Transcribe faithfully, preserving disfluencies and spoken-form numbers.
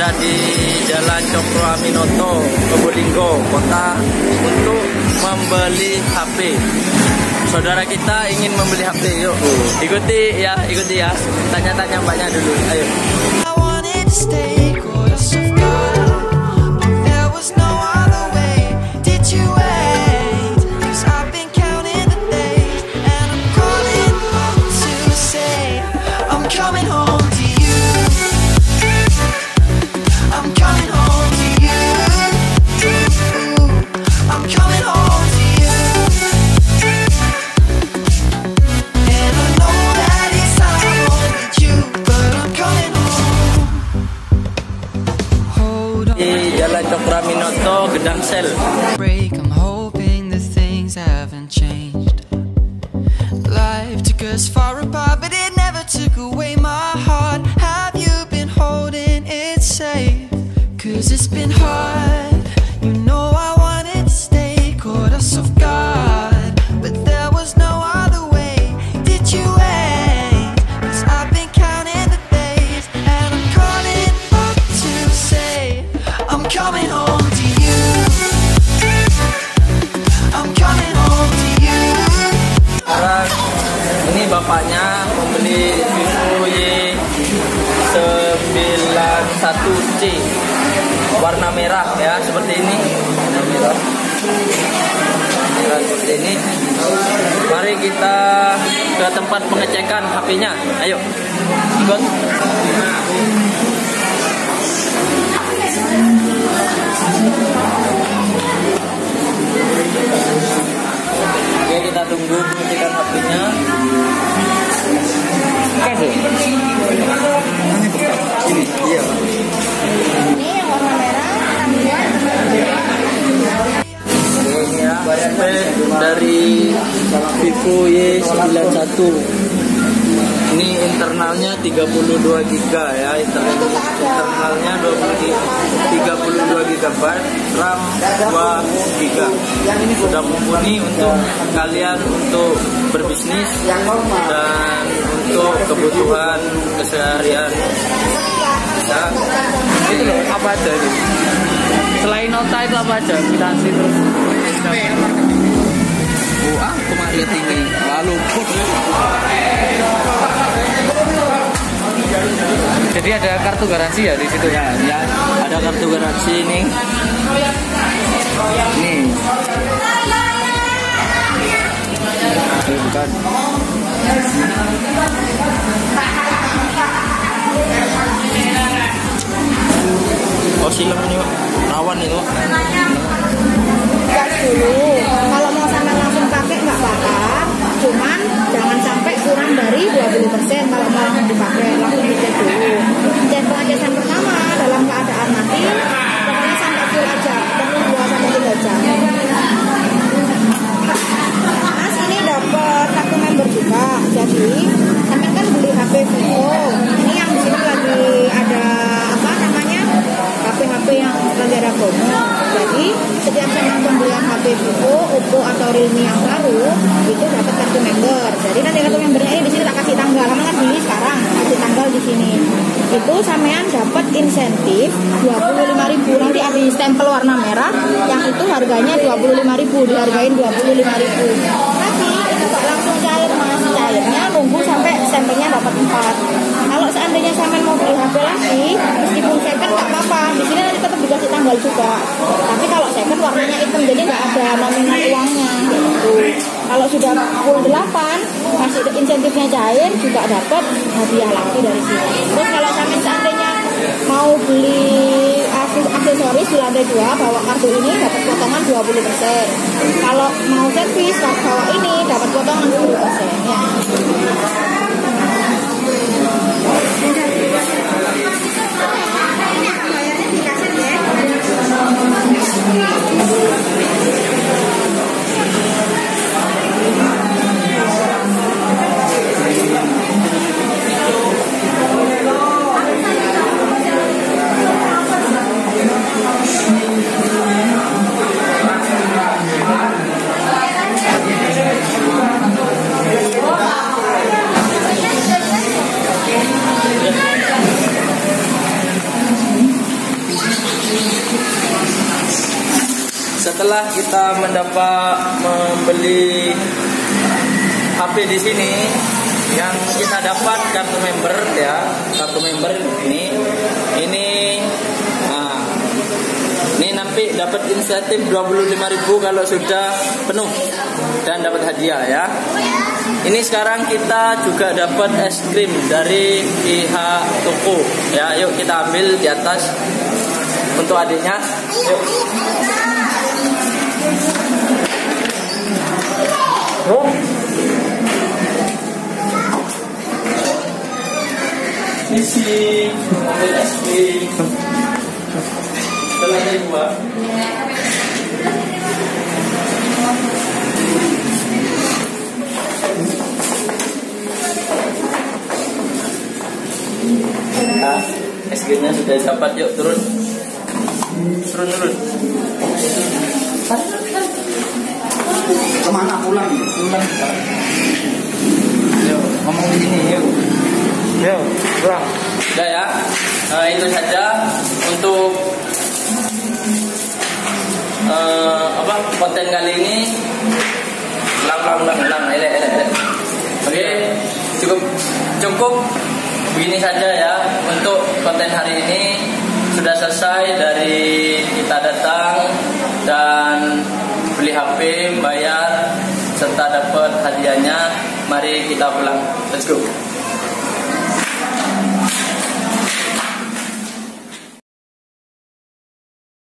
ada di Jalan Cokro Aminoto, Probolinggo Kota untuk membeli H P. Saudara kita ingin membeli H P, yuk ikuti ya, ikuti ya. Tanya-tanya mbaknya dulu, ayo. Jalan Cokro Aminoto, Gedangsel. I'm hoping that things haven't changed. Life took us far apart, but it never took away my heart. Have you been holding it safe? Cause it's been hard. You know I wanted to stay, caught us off guard, but there was no other way. Did you wait? Cause I've been counting the days, and I'm calling up to say I'm coming home to you. I'm coming home to you. Sekarang ini bapaknya membeli Vivo Y sembilan satu C warna merah ya, seperti ini. Warna merah. Merah seperti ini. Mari kita ke tempat pengecekan H P-nya. Ayo, ikut. Oke, kita tunggu pengecekan H P-nya. Oke, ini iya. Ini yang warna merah, Ini ya, H P dari Vivo Y sembilan satu. Ini internalnya tiga puluh dua giga ya, internal, internalnya tiga puluh dua giga byte, RAM dua giga. Ini sudah mumpuni untuk kalian untuk berbisnis dan untuk kebutuhan keseharian. Ya, itu loh, apa aja ini? Selain nota itu apa aja? Kwitansi terus. Oh, ah, kemarin tinggi. Lalu. Jadi ada kartu garansi ya di situ ya? Ya, ada kartu garansi ini. Nih. Bukan. Oh, silam ini, rawan itu. gas dulu. Kalau mau sampai langsung pakai nggak apa-apa, cuman jangan sampai kurang dari dua puluh persen kalau mau langsung dipakai, langsung dicek dulu. Cek pengecasan pertama dalam keadaan mati, pokoknya sampai full aja, perlu dua sampai tiga jam. Mas ini dapat kartu member juga, jadi sampai kan beli H P Vivo. Ini yang di sini lagi ada apa namanya H P H P yang lagi ada promo. Jadi setiap sama pembelian H P Vivo, Oppo atau Realme yang baru itu dapat kartu member. Jadi nanti kartu membernya ini di sini tak kasih tanggal, kamu kan beli sekarang kasih tanggal di sini. Itu sampean dapat insentif dua puluh lima ribu, nanti ada stempel warna merah yang itu harganya dua puluh lima ribu, dihargain dua puluh lima ribu. Tapi itu gak langsung cair mas, cairnya nunggu sampai stempelnya dapat empat. Kalau seandainya sampean mau beli H P lagi, meskipun second nggak apa-apa, di sini nanti tetap dikasih tanggal juga. Tapi kalau second warnanya hitam, jadi nggak ada nominal uangnya gitu. Kalau sudah full delapan, masih insentifnya cair, juga dapat hadiah lagi dari sini. Terus kalau sampai seandainya mau beli aksesoris di lantai dua, bawa kartu ini dapat potongan dua puluh persen. Kalau mau servis, bawa ini dapat potongan sepuluh persen ya. setelah kita mendapat membeli H P di sini, yang kita dapat kartu member ya, kartu member ini, ini, nah, ini nanti dapat insentif dua puluh lima ribu kalau sudah penuh dan dapat hadiah ya. Ini sekarang kita juga dapat es krim dari pihak toko ya. Yuk kita ambil di atas untuk adiknya. Yuk. Oh. Isi ambil es krim. Selesai dua. Nah, es krimnya sudah dapat. Yuk turun, turun turun. Kemana pulang? Pulang. Yuk ngomong di sini yuk. Yuk pulang. Udah ya. Nah, itu saja untuk uh, apa konten kali ini. Ulang ulang ulang ulang. Elek elek elek. Oke, cukup cukup. Begini saja ya untuk konten hari ini. Sudah selesai dari kita datang dan beli H P, bayar serta dapat hadiahnya. Mari kita pulang. Let's go.